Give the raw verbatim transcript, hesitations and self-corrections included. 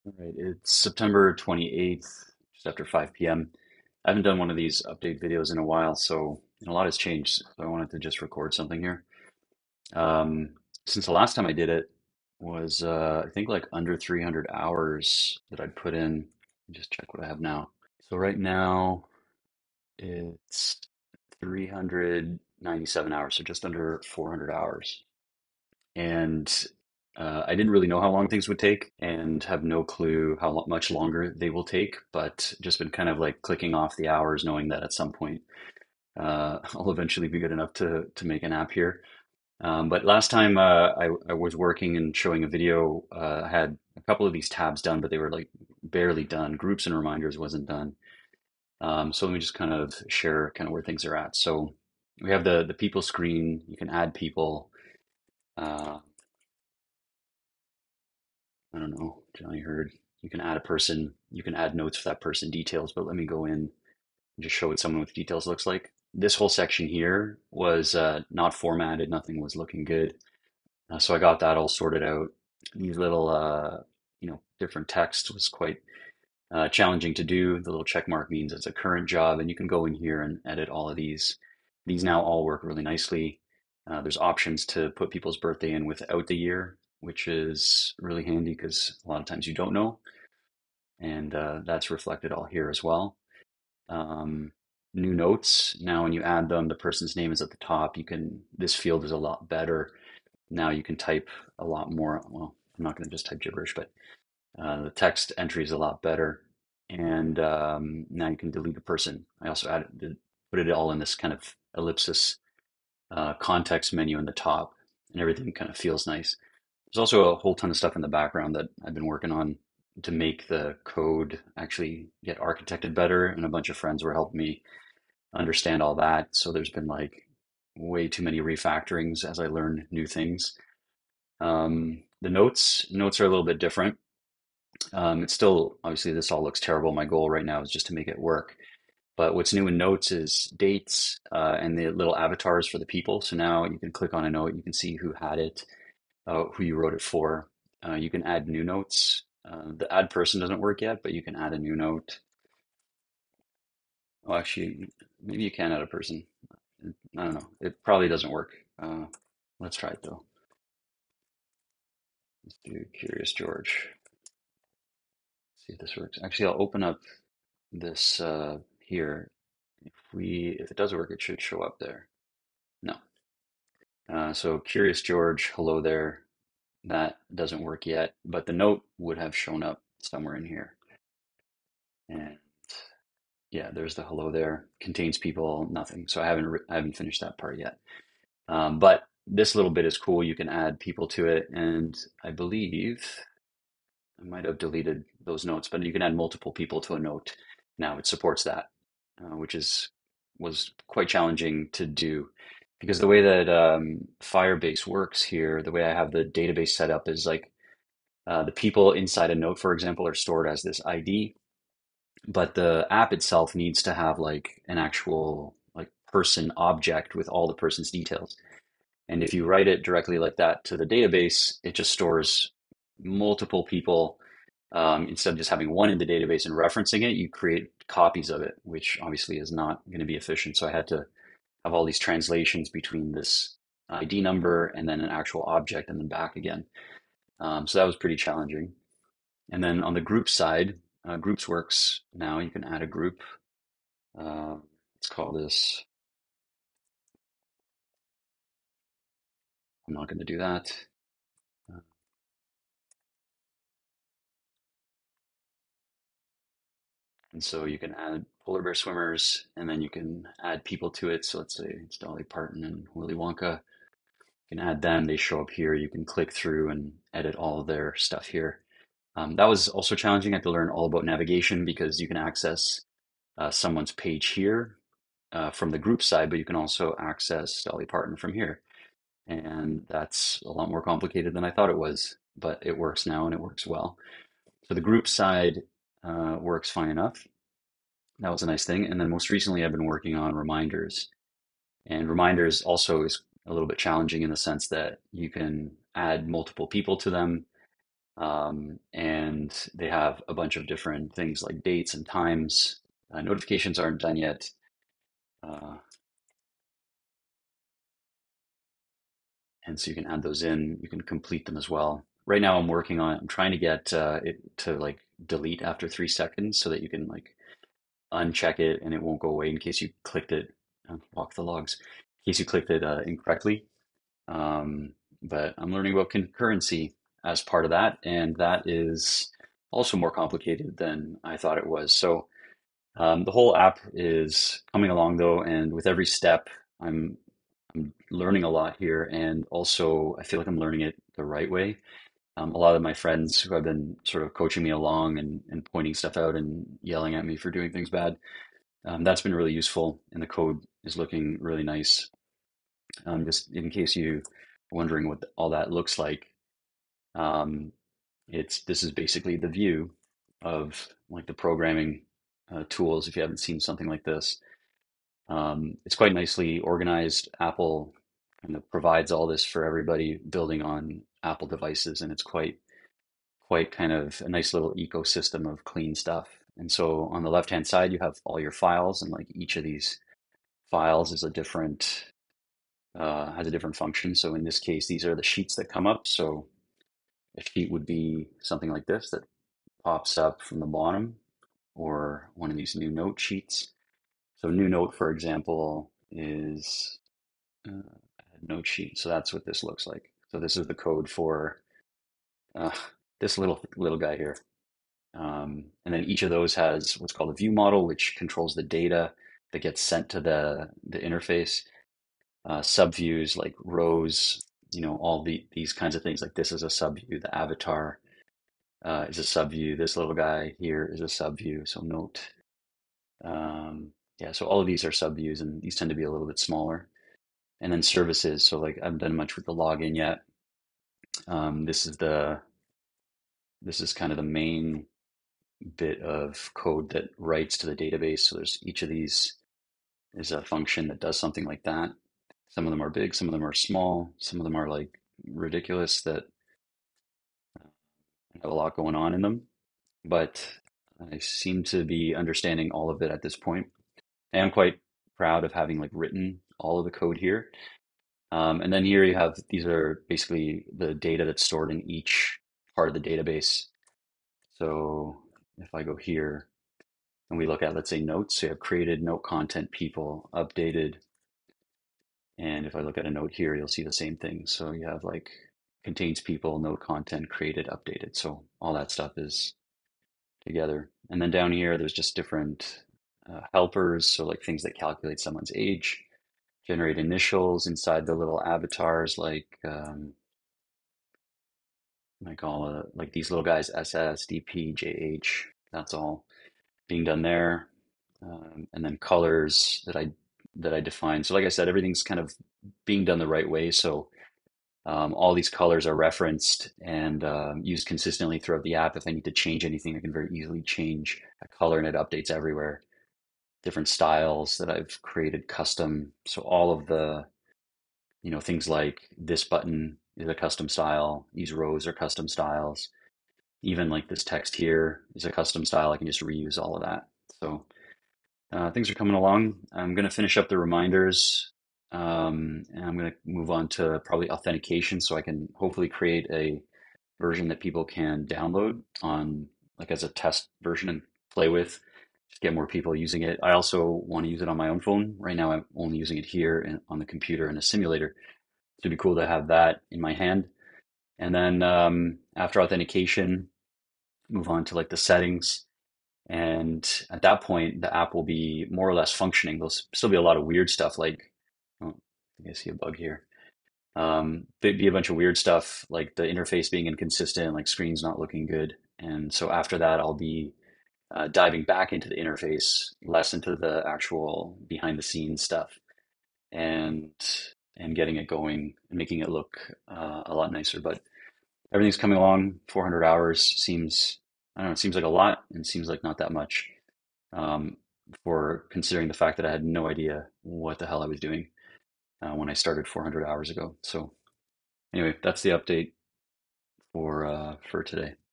All right, it's September twenty-eighth, just after five p m. I haven't done one of these update videos in a while, so and a lot has changed. So I wanted to just record something here. Um, since the last time I did it was, uh, I think like under three hundred hours that I'd put in. Let me just check what I have now. So right now it's three hundred ninety-seven hours, so just under four hundred hours. And uh, I didn't really know how long things would take and have no clue how lo- much longer they will take, but just been kind of like clicking off the hours, knowing that at some point uh, I'll eventually be good enough to to make an app here. Um, but last time uh, I, I was working and showing a video, uh, I had a couple of these tabs done, but they were like barely done. Groups and reminders wasn't done. Um, so let me just kind of share kind of where things are at. So we have the the people screen. You can add people. Uh, I don't know, Johnny heard you can add a person, you can add notes for that person, details, but let me go in and just show what someone with details looks like. This whole section here was uh, not formatted, nothing was looking good. Uh, so I got that all sorted out. These little, uh, you know, different text was quite uh, challenging to do. The little check mark means it's a current job, and you can go in here and edit all of these. These now all work really nicely. Uh, there's options to put people's birthday in without the year, which is really handy because a lot of times you don't know, and uh, that's reflected all here as well. Um, New notes. Now, when you add them, the person's name is at the top. You can, this field is a lot better. Now you can type a lot more. Well, I'm not going to just type gibberish, but uh, the text entry is a lot better. And um, now you can delete a person. I also added, put it all in this kind of ellipsis uh, context menu in the top, and everything kind of feels nice. There's also a whole ton of stuff in the background that I've been working on to make the code actually get architected better, and a bunch of friends were helping me understand all that. So there's been like way too many refactorings as I learn new things. Um, the notes notes are a little bit different. Um, it's still obviously this all looks terrible. My goal right now is just to make it work. But what's new in notes is dates uh, and the little avatars for the people. So now you can click on a note, you can see who had it, uh, who you wrote it for. Uh, you can add new notes. Uh, the add person doesn't work yet, but you can add a new note. Oh, actually, maybe you can add a person. I don't know. It probably doesn't work. Uh, let's try it though. Let's do Curious George. See if this works. Actually, I'll open up this uh, here. If we, if it does work, it should show up there. No. Uh, so Curious George, hello there. That doesn't work yet, but the note would have shown up somewhere in here. And yeah, there's the hello there. Contains people, nothing. So I haven't I haven't finished that part yet. Um, but this little bit is cool. You can add people to it, and I believe I might have deleted those notes, but you can add multiple people to a note. Now it supports that, uh, which is was quite challenging to do because the way that um, Firebase works here, the way I have the database set up is like uh, the people inside a note, for example, are stored as this I D, but the app itself needs to have like an actual like person object with all the person's details. And if you write it directly like that to the database, it just stores multiple people. Um, instead of just having one in the database and referencing it, you create copies of it, which obviously is not going to be efficient. So I had to have all these translations between this I D number and then an actual object and then back again. Um, so that was pretty challenging. And then on the group side, uh, groups works now. You can add a group. Uh, let's call this, I'm not going to do that. Uh, And so you can add polar bear swimmers and then you can add people to it. So let's say it's Dolly Parton and Willy Wonka. You can add them, they show up here. You can click through and edit all of their stuff here. Um, that was also challenging. I had to learn all about navigation because you can access uh, someone's page here uh, from the group side, but you can also access Dolly Parton from here. And that's a lot more complicated than I thought it was, but it works now and it works well. So the group side uh, works fine enough. That was a nice thing. And then most recently, I've been working on reminders. And reminders also is a little bit challenging in the sense that you can add multiple people to them. Um, and they have a bunch of different things like dates and times. Uh, notifications aren't done yet. Uh, and so you can add those in. You can complete them as well. Right now, I'm working on. I'm trying to get uh, it to like delete after three seconds, so that you can like uncheck it and it won't go away in case you clicked it. Uh, walk the logs. In case you clicked it uh, incorrectly. Um, but I'm learning about concurrency as part of that, and that is also more complicated than I thought it was. So um, the whole app is coming along though, and with every step, I'm I'm learning a lot here, and also I feel like I'm learning it the right way. Um, a lot of my friends who have been sort of coaching me along and, and pointing stuff out and yelling at me for doing things bad, um, that's been really useful, and the code is looking really nice. Um, just in case you are wondering what all that looks like, um, it's this is basically the view of like the programming uh, tools. If you haven't seen something like this, um, it's quite nicely organized. Apple kind of provides all this for everybody building on Apple devices, and it's quite quite kind of a nice little ecosystem of clean stuff. And so on the left hand side, you have all your files, and like each of these files is a different uh, has a different function. So in this case, these are the sheets that come up. So a sheet would be something like this that pops up from the bottom, or one of these new note sheets. So new note, for example, is uh, a note sheet. So that's what this looks like. So this is the code for uh, this little little guy here. Um, and then each of those has what's called a view model, which controls the data that gets sent to the, the interface. Uh, subviews like rows, you know, all the these kinds of things. Like this is a subview. The avatar uh, is a subview. This little guy here is a subview. So note, um, yeah. So all of these are subviews, and these tend to be a little bit smaller. And then services. So like I haven't done much with the login yet. Um, this is the this is kind of the main bit of code that writes to the database. So there's each of these is a function that does something like that. Some of them are big, some of them are small, some of them are like ridiculous that have a lot going on in them. But I seem to be understanding all of it at this point. I am quite proud of having like written all of the code here. Um, and then here you have these are basically the data that's stored in each part of the database. So if I go here and we look at, let's say, notes, so you have created, note content, people, updated. And if I look at a note here, you'll see the same thing. So you have like contains people, note content, created, updated. So all that stuff is together. And then down here, there's just different uh, helpers. So like things that calculate someone's age, generate initials inside the little avatars, like um, like all uh, like these little guys, S S, D P, J H. That's all being done there. Um, and then colors that I that I define. So like I said, everything's kind of being done the right way. So um, all these colors are referenced and um, used consistently throughout the app. If I need to change anything, I can very easily change a color and it updates everywhere. Different styles that I've created custom. So all of the, you know, things like this button is a custom style. These rows are custom styles. Even like this text here is a custom style. I can just reuse all of that. So uh, things are coming along. I'm going to finish up the reminders, um, and I'm going to move on to probably authentication so I can hopefully create a version that people can download on like as a test version and play with, just get more people using it. I also want to use it on my own phone. Right now, I'm only using it here and on the computer in a simulator. So it'd be cool to have that in my hand. And then um, after authentication, move on to like the settings. And at that point, the app will be more or less functioning. There'll still be a lot of weird stuff like, oh, I think I see a bug here. Um, there'd be a bunch of weird stuff like the interface being inconsistent, like screens not looking good. And so after that, I'll be uh, diving back into the interface, less into the actual behind the scenes stuff, and and getting it going and making it look uh, a lot nicer. But everything's coming along. four hundred hours seems, I don't know, it seems like a lot and seems like not that much um, for considering the fact that I had no idea what the hell I was doing uh, when I started four hundred hours ago. So anyway, that's the update for uh, for today.